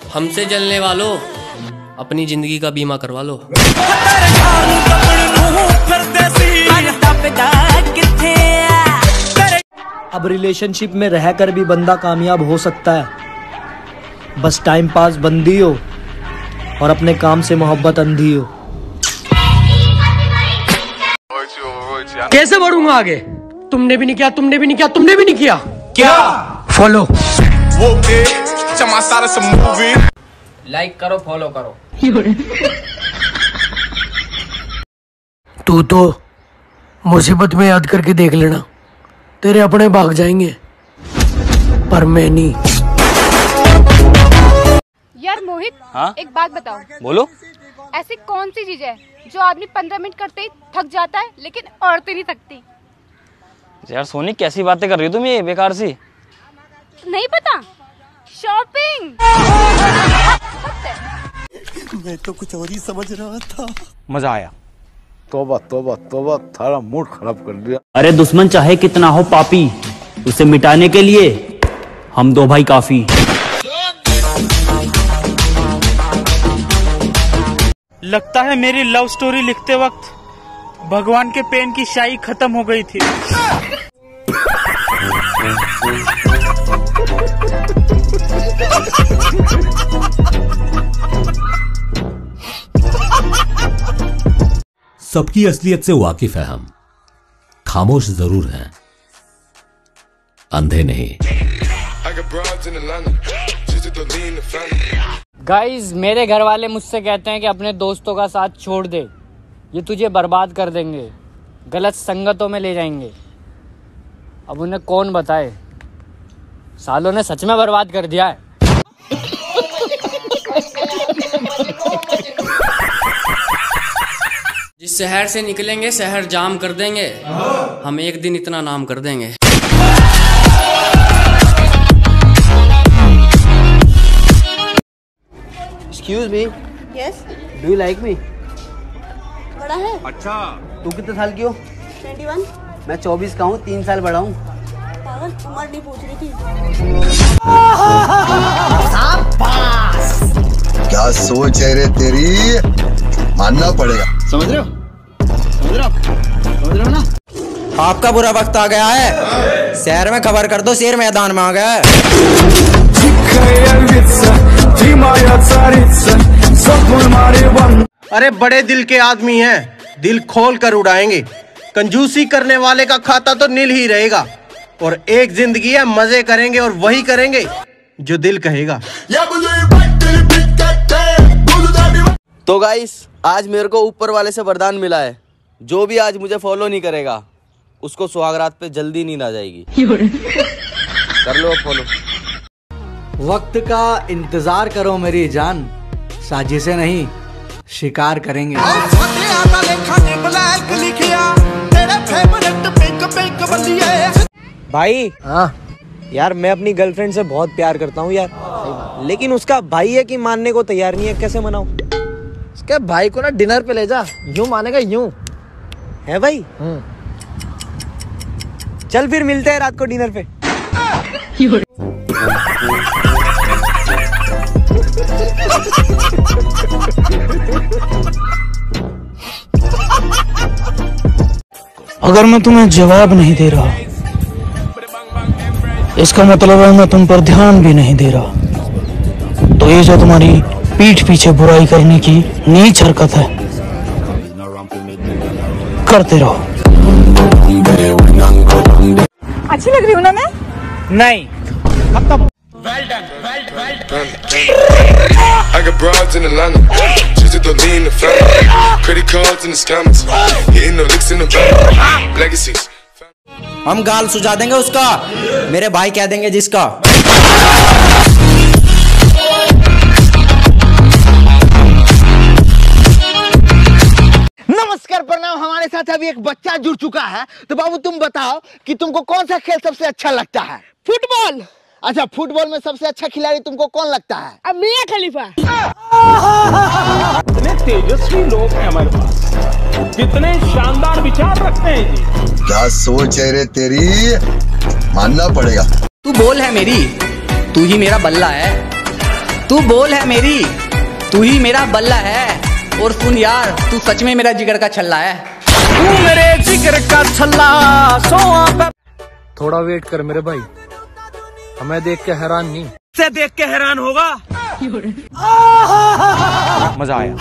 हमसे जलने वालों अपनी जिंदगी का बीमा करवा लो। अब रिलेशनशिप में रहकर भी बंदा कामयाब हो सकता है, बस टाइम पास बंदी हो और अपने काम से मोहब्बत अंधी हो। कैसे बढ़ूंगा आगे? तुमने भी नहीं किया, तुमने भी नहीं किया, तुमने भी नहीं किया। क्या? फॉलो। लाइक करो, फॉलो करो। तू तो मुसीबत में याद करके देख लेना, तेरे अपने भाग जाएंगे, पर मैं नहीं। यार मोहित, हाँ? एक बात बताओ। बोलो। ऐसी कौन सी चीज है जो आदमी 15 मिनट करते ही थक जाता है लेकिन औरतें नहीं थकती? यार सोनी कैसी बातें कर रही हो तुम, ये बेकार सी। नहीं पता? शॉपिंग। मैं तो कुछ और ही समझ रहा था। मजा आया। तौबा तौबा तौबा, थारा मूड खराब कर दिया। अरे दुश्मन चाहे कितना हो पापी, उसे मिटाने के लिए हम दो भाई काफी। लगता है मेरी लव स्टोरी लिखते वक्त भगवान के पेन की स्याही खत्म हो गई थी। सबकी असलियत से वाकिफ है हम, खामोश जरूर हैं, अंधे नहीं। गाइस, मेरे घर वाले मुझसे कहते हैं कि अपने दोस्तों का साथ छोड़ दे, ये तुझे बर्बाद कर देंगे, गलत संगतों में ले जाएंगे। अब उन्हें कौन बताए, सालों ने सच में बर्बाद कर दिया है। जिस शहर से निकलेंगे शहर जाम कर देंगे, हम एक दिन इतना नाम कर देंगे। Excuse me. Yes. Do you like me? बड़ा है? अच्छा। तू कितने साल की हो? 21. मैं 24 का हूँ, 3 साल बड़ा हूँ। पागल, उम्र नहीं पूछ रही थी। क्या सोच है रे तेरी, मानना पड़ेगा। समझ रहे हो? समझ रहे हो? समझ रहे हो ना? आपका बुरा वक्त आ गया है, शहर में खबर कर दो, शेर मैदान में आ गया है। अरे बड़े दिल के आदमी हैं, दिल खोल कर उड़ाएंगे। कंजूसी करने वाले का खाता तो नील ही रहेगा। और एक जिंदगी है, मजे करेंगे और वही करेंगे जो दिल कहेगा। तो गाइस, आज मेरे को ऊपर वाले से वरदान मिला है, जो भी आज मुझे फॉलो नहीं करेगा उसको सुहागरात पे जल्दी नींद आ जाएगी। कर लो फॉलो। वक्त का इंतजार करो मेरी जान, साजिशें नहीं शिकार करेंगे। भाई, हाँ यार, मैं अपनी गर्लफ्रेंड से बहुत प्यार करता हूँ यार, लेकिन उसका भाई है कि मानने को तैयार नहीं है। कैसे मनाऊं? उसके भाई को ना डिनर पे ले जा, यूं मानेगा यूं। है भाई? चल फिर मिलते हैं रात को डिनर पे। अगर मैं तुम्हें जवाब नहीं दे रहा, इसका मतलब है मैं तुम पर ध्यान भी नहीं दे रहा। तो ये जो तुम्हारी पीठ पीछे बुराई करने की नीच हरकत है, करते रहो। अच्छी लग रही हूँ ना मैं? नहीं। Well done. I got broads in Atlanta, just to lean in the family. Credit cards in the scammers, hitting the licks in the bank. Legacies. हम गाल सुझा देंगे उसका, मेरे भाई कह देंगे जिसका। नमस्कार, प्रणाम। हमारे साथ अभी एक बच्चा जुड़ चुका है। तो बाबू तुम बताओ कि तुमको कौन सा खेल सबसे अच्छा लगता है? फुटबॉल। अच्छा, फुटबॉल में सबसे अच्छा खिलाड़ी तुमको कौन लगता है? अब मियां खलीफा। इतने तेजस्वी लोग हैं हमारे पास, कितने शानदार विचार रखते हैं जी। क्या सोच है रे तेरी, मानना पड़ेगा। तू बोल है मेरी, तू ही मेरा बल्ला है। तू बोल है मेरी, तू ही मेरा बल्ला है। और सुन यार, तू सच में मेरा जिगर का छल्ला है। तू मेरे जिगर का छल्ला सोआ पे। थोड़ा वेट कर मेरे भाई, हमें देख के हैरान नहीं, से देख के हैरान होगा। मजा आया।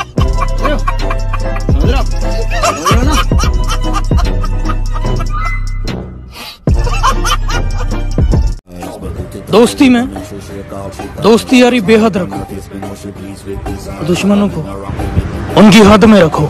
दोस्ती में दोस्ती यारी बेहद रखो, दुश्मनों को उनकी हद में रखो।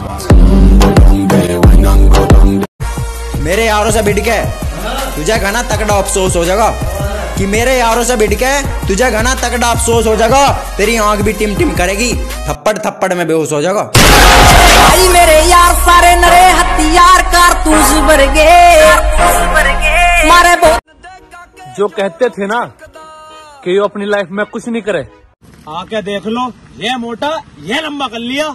मेरे यारों से भिड़ के तुझे घना तगड़ा अफसोस हो जाएगा कि मेरे यारों से भिड़ के तुझे घना तगड़ा अफसोस हो जाएगा। तेरी आंख भी टिम टिम करेगी, थप्पड़ थप्पड़ में बेहोश हो जाएगा। भाई मेरे यार सारे नरे हथियार कारतूस भर गए मारे बहुत। जो कहते थे ना कि ये अपनी लाइफ में कुछ नहीं करे, आके देख लो, ये मोटा ये लंबा कर लिया।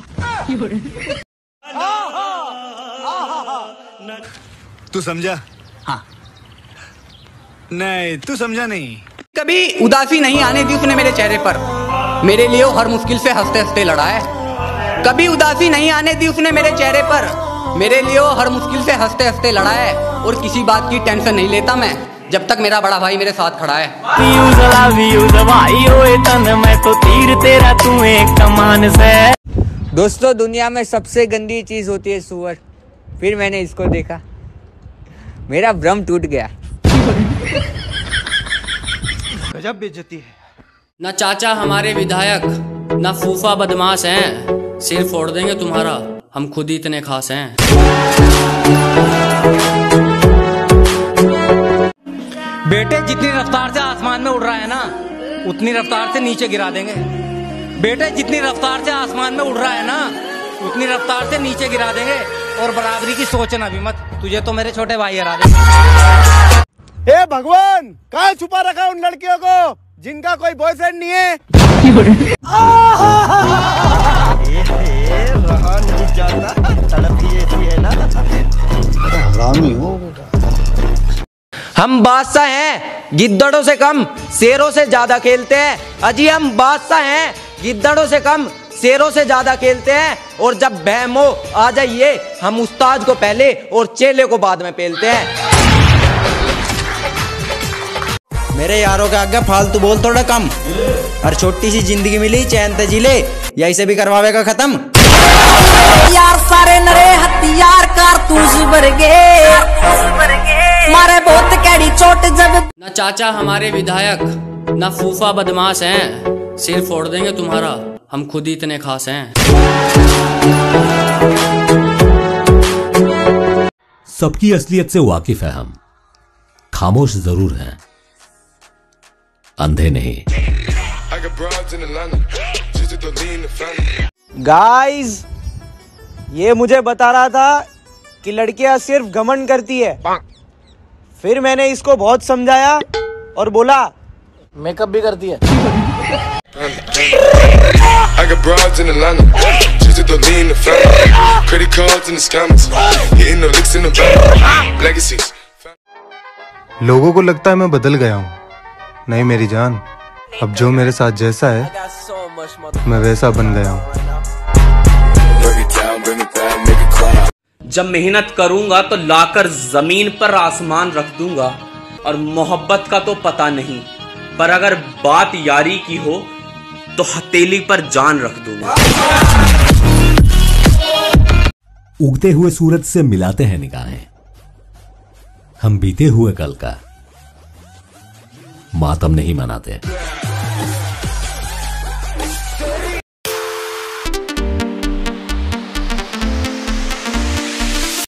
तू समझा? हाँ। नहीं, तू समझा नहीं। कभी उदासी नहीं आने दी उसने मेरे चेहरे पर, मेरे लिए हर मुश्किल से हंसते हंसते लड़ा है। कभी उदासी नहीं आने दी उसने मेरे चेहरे पर, मेरे लिए हर मुश्किल से हंसते हंसते लड़ा है। और किसी बात की टेंशन नहीं लेता मैं, जब तक मेरा बड़ा भाई मेरे साथ खड़ा है। मैं तो तीर तेरा, तू एक कमान से। दोस्तों, दुनिया में सबसे गंदी चीज होती है सुअर। फिर मैंने इसको देखा, मेरा भ्रम टूट गया। गजब बेइज्जती है। ना चाचा हमारे विधायक, ना फूफा बदमाश हैं, सिर फोड़ देंगे तुम्हारा, हम खुद ही इतने खास हैं। बेटे जितनी रफ्तार से आसमान में उड़ रहा है ना, उतनी रफ्तार से नीचे गिरा देंगे। बेटे जितनी रफ्तार से आसमान में उड़ रहा है ना, उतनी रफ्तार से नीचे गिरा देंगे। और बराबरी की सोचना भी मत, तुझे तो मेरे छोटे भाई हरा देंगे। हे भगवान, कहाँ छुपा रखा उन लड़कियों को जिनका कोई बॉयफ्रेंड नहीं है। रहा नहीं जाता, तड़प ही ऐसी है ना। हरामी हो बेटा। हम बादशाह हैं, गिद्दड़ों से कम शेरों से ज्यादा खेलते हैं। अजी हम बादशाह हैं, गिद्दड़ों से कम शेरों से ज्यादा खेलते हैं। और जब बहमो आ जाइए, हम उस्ताद को पहले और चेले को बाद में पेलते हैं। मेरे यारों के आगे फालतू बोल थोड़ा कम, और छोटी सी जिंदगी मिली चैन ते जी ले, यही से भी करवावेगा खत्म। यार सारे नरे हथियार कारतूस भर गए मारे बहुत कैडी चोट जब। ना चाचा हमारे विधायक, ना फूफा बदमाश हैं, सिर फोड़ देंगे तुम्हारा, हम खुद ही इतने खास हैं। सबकी असलियत से वाकिफ है हम, खामोश जरूर हैं, अंधे नहीं। गाइस, ये मुझे बता रहा था कि लड़कियां सिर्फ घमंड करती है। फिर मैंने इसको बहुत समझाया और बोला मेकअप भी करती है। I got broads in Atlanta, just to lean in the family, credit cards in the scammers, hitting the licks in the bank, legacies. लोगों को लगता है मैं बदल गया हूँ, नहीं मेरी जान, अब जो मेरे साथ जैसा है मैं वैसा बन गया हूँ। जब मेहनत करूंगा तो लाकर जमीन पर आसमान रख दूंगा। और मोहब्बत का तो पता नहीं, पर अगर बात यारी की हो तो हथेली पर जान रख दूंगा। उगते हुए सूरज से मिलाते हैं निगाहें, हम बीते हुए कल का मातम नहीं मनाते।